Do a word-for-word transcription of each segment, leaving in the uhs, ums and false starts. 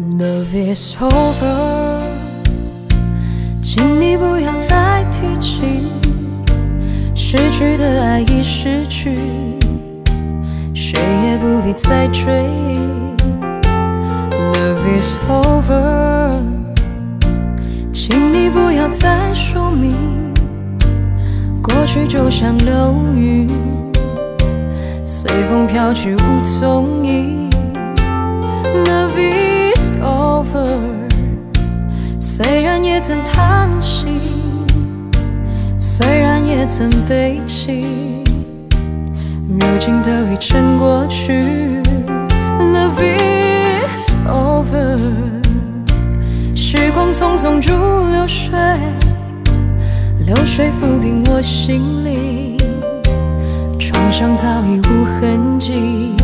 Love is over， 请你不要再提起，失去的爱已失去，谁也不必再追忆。Love is over， 请你不要再说明，过去就像流云，随风飘去无踪影。Love is over， 虽然也曾叹息，虽然也曾悲泣，如今都已成过去。Love is over， 时光匆匆如流水，流水抚平我心里，创伤早已无痕迹。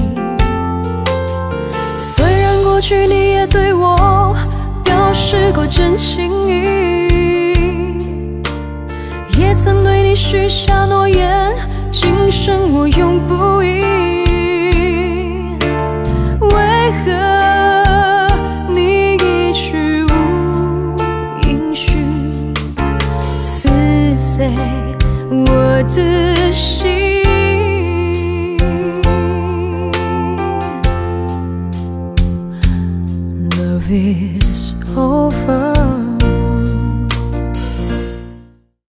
虽然过去你也对我表示过真情意，也曾对你许下诺言，今生我永不移。为何你一去无音讯，撕碎我的心。Love is over。